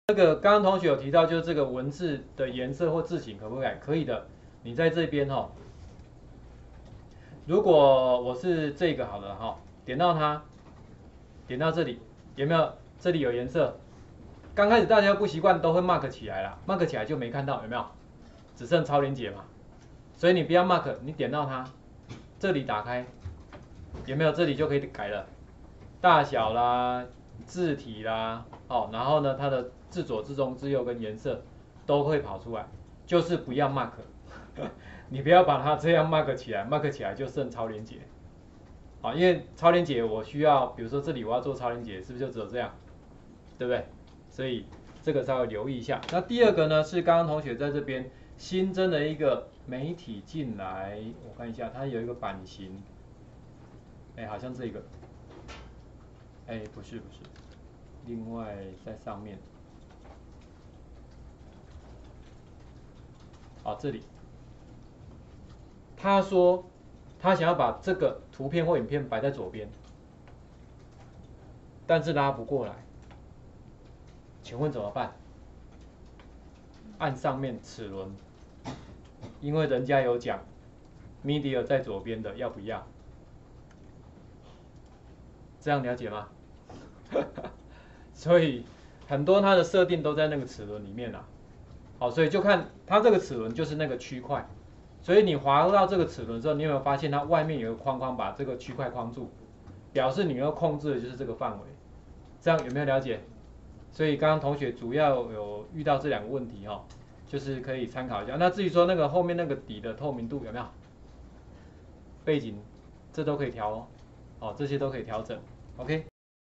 这个刚刚同学有提到，就是这个文字的颜色或字型可不可以改？可以的。你在这边哈，如果我是这个好了哈，点到它，点到这里，有没有？这里有颜色。刚开始大家不习惯，都会 mark 起来啦 ，mark 起来就没看到，有没有？只剩超连结嘛。所以你不要 mark，你点到它，这里打开，有没有？这里就可以改了，大小啦、字体啦，哦，然后呢，它的字左、字中、字右跟颜色都会跑出来，就是不要 mark，你不要把它这样 mark 起来，mark 起来就剩超连结。好，因为超连结我需要，比如说这里我要做超连结，是不是就只有这样，对不对？所以这个稍微留意一下。那第二个呢，是刚刚同学在这边新增的一个媒体进来，我看一下，它有一个版型，哎，好像这个，哎，不是，另外在上面，好，这里，他说他想要把这个图片或影片摆在左边，但是拉不过来，请问怎么办？按上面齿轮，因为人家有讲 media 在左边的要不要？这样了解吗？所以很多它的设定都在那个齿轮里面啦。好，所以就看它这个齿轮就是那个区块，所以你滑到这个齿轮之后，你有没有发现它外面有个框框把这个区块框住，表示你要控制的就是这个范围。这样有没有了解？所以刚刚同学主要有遇到这两个问题哈，就是可以参考一下。那至于说那个后面那个底的透明度有没有？背景这都可以调哦，这些都可以调整。OK。